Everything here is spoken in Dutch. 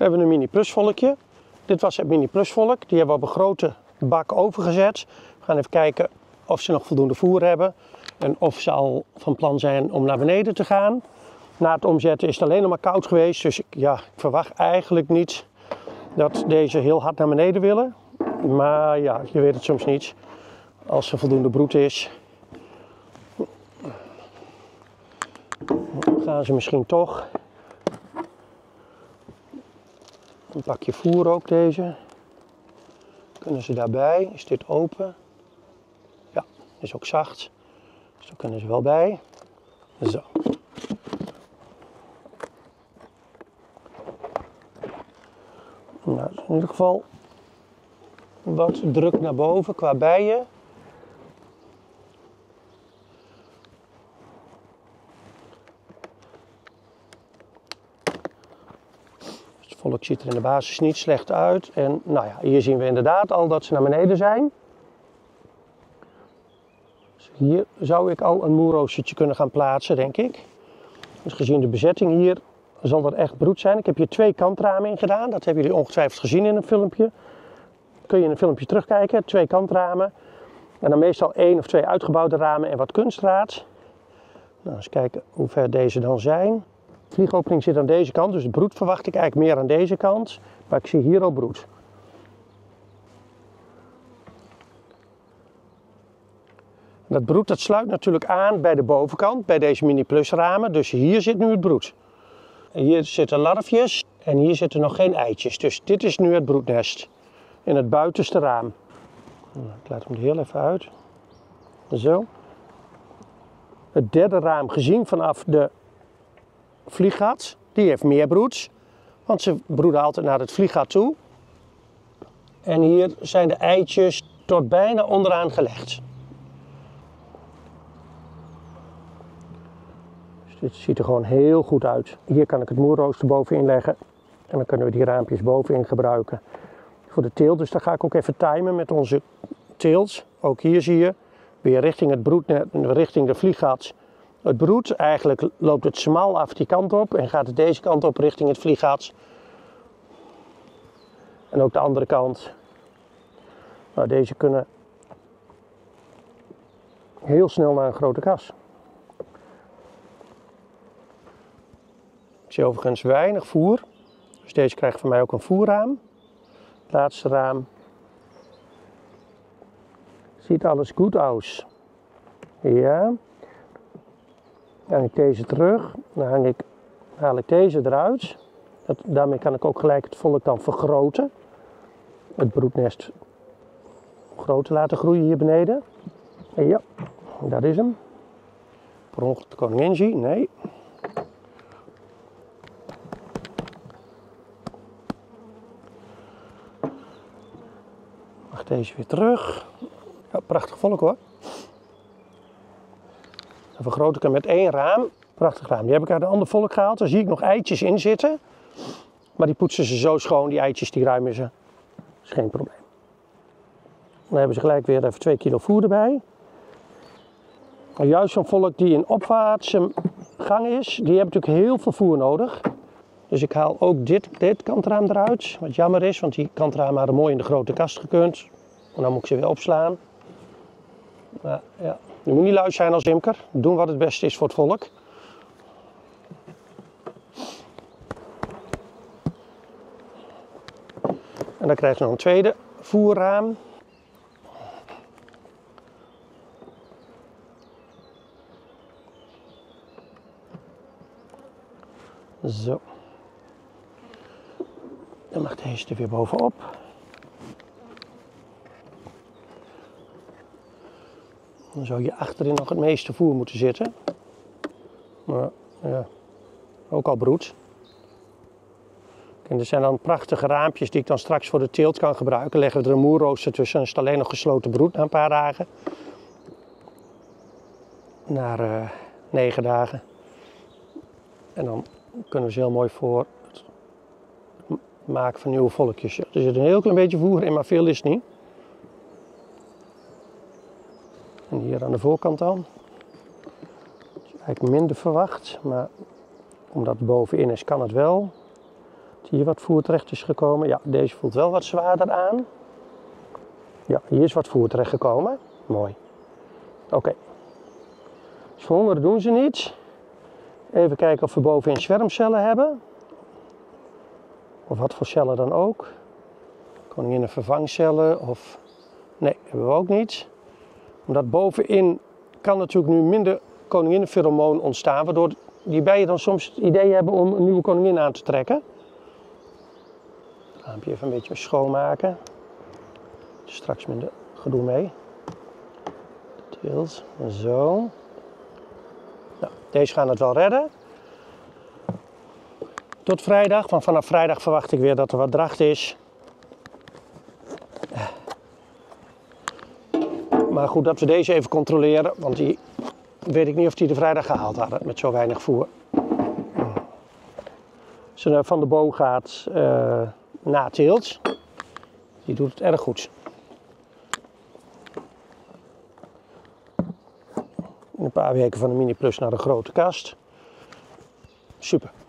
hebben we een mini plusvolkje. Dit was het mini plusvolk. Die hebben we op een grote bak overgezet. We gaan even kijken of ze nog voldoende voer hebben. En of ze al van plan zijn om naar beneden te gaan. Na het omzetten is het alleen nog maar koud geweest. Dus ik verwacht eigenlijk niet dat deze heel hard naar beneden willen. Maar ja, je weet het soms niet. Als er voldoende broed is, gaan ze misschien toch. Een pakje voer ook deze. Kunnen ze daarbij? Is dit open? Ja, is ook zacht. Dus daar kunnen ze wel bij. Zo. Nou, in ieder geval wat druk naar boven qua bijen. Het volk ziet er in de basis niet slecht uit. En nou ja, hier zien we inderdaad al dat ze naar beneden zijn. Dus hier zou ik al een moerroostertje kunnen gaan plaatsen, denk ik. Dus gezien de bezetting hier zal er echt broed zijn. Ik heb hier 2 kantramen in gedaan. Dat hebben jullie ongetwijfeld gezien in een filmpje. Kun je in een filmpje terugkijken. 2 kantramen. En dan meestal 1 of 2 uitgebouwde ramen en wat kunstraad. Nou, eens kijken hoe ver deze dan zijn. De vliegopening zit aan deze kant, dus het broed verwacht ik eigenlijk meer aan deze kant. Maar ik zie hier al broed. Dat broed dat sluit natuurlijk aan bij de bovenkant, bij deze mini plus ramen. Dus hier zit nu het broed. Hier zitten larfjes en hier zitten nog geen eitjes. Dus dit is nu het broednest in het buitenste raam. Nou, ik laat hem er heel even uit. Zo. Het derde raam gezien vanaf de vlieggat, die heeft meer broed. Want ze broeden altijd naar het vlieggat toe. En hier zijn de eitjes tot bijna onderaan gelegd. Dus dit ziet er gewoon heel goed uit. Hier kan ik het moerrooster bovenin leggen. En dan kunnen we die raampjes bovenin gebruiken voor de teelt. Dus dan ga ik ook even timen met onze teelt. Ook hier zie je weer richting het broednet, richting de vlieggat. Het broed, eigenlijk loopt het smal af die kant op en gaat het deze kant op richting het vlieggat. En ook de andere kant. Nou, deze kunnen heel snel naar een grote kas. Ik zie overigens weinig voer. Dus deze krijgt van mij ook een voerraam. Het laatste raam. Ziet alles goed uit. Ja. Dan hang ik deze terug. Dan haal ik deze eruit. Daarmee kan ik ook gelijk het volk dan vergroten. Het broednest groter laten groeien hier beneden. En ja, dat is hem. Per ongeluk de koningin zie? Nee. Mag deze weer terug. Ja, prachtig volk hoor. Dan vergroot ik hem met 1 raam. Prachtig raam. Die heb ik uit een ander volk gehaald. Daar zie ik nog eitjes in zitten. Maar die poetsen ze zo schoon. Die eitjes die ruimen ze. Dat is geen probleem. Dan hebben ze gelijk weer even 2 kilo voer erbij. Maar juist zo'n volk die in opwaartse gang is. Die hebben natuurlijk heel veel voer nodig. Dus ik haal ook dit kantraam eruit. Wat jammer is, want die kantramen hadden mooi in de grote kast gekund. En dan moet ik ze weer opslaan. Maar ja, je moet niet lui zijn als imker. Doen wat het beste is voor het volk. En dan krijg je nog een tweede voerraam. Zo. Dan mag deze er weer bovenop. Dan zou je achterin nog het meeste voer moeten zitten. Maar ja, ook al broed. En er zijn dan prachtige raampjes die ik dan straks voor de teelt kan gebruiken. Leggen we er een moerrooster tussen en is het alleen nog gesloten broed na een paar dagen. Naar 9 dagen. En dan kunnen we ze heel mooi voor het maken van nieuwe volkjes. Er zit een heel klein beetje voer in, maar veel is het niet. En hier aan de voorkant dan. Dat is eigenlijk minder verwacht, maar omdat het bovenin is kan het wel. Hier wat voer terecht is gekomen. Ja, deze voelt wel wat zwaarder aan. Ja, hier is wat voer terecht gekomen. Mooi. Oké. Dus voor hongeren doen ze niets. Even kijken of we bovenin zwermcellen hebben. Of wat voor cellen dan ook. Koninginnen vervangcellen of... Nee, hebben we ook niet. Omdat bovenin kan natuurlijk nu minder koninginnenpheromoon ontstaan. Waardoor die bijen dan soms het idee hebben om een nieuwe koningin aan te trekken. Raampje even een beetje schoonmaken. Straks minder gedoe mee. Tilt. Zo. Nou, deze gaan het wel redden. Tot vrijdag, want vanaf vrijdag verwacht ik weer dat er wat dracht is. Maar goed dat we deze even controleren, want die weet ik niet of die de vrijdag gehaald hadden met zo weinig voer. Ze van de boog gaat na teelt. Die doet het erg goed. In een paar weken van de Mini Plus naar de grote kast. Super.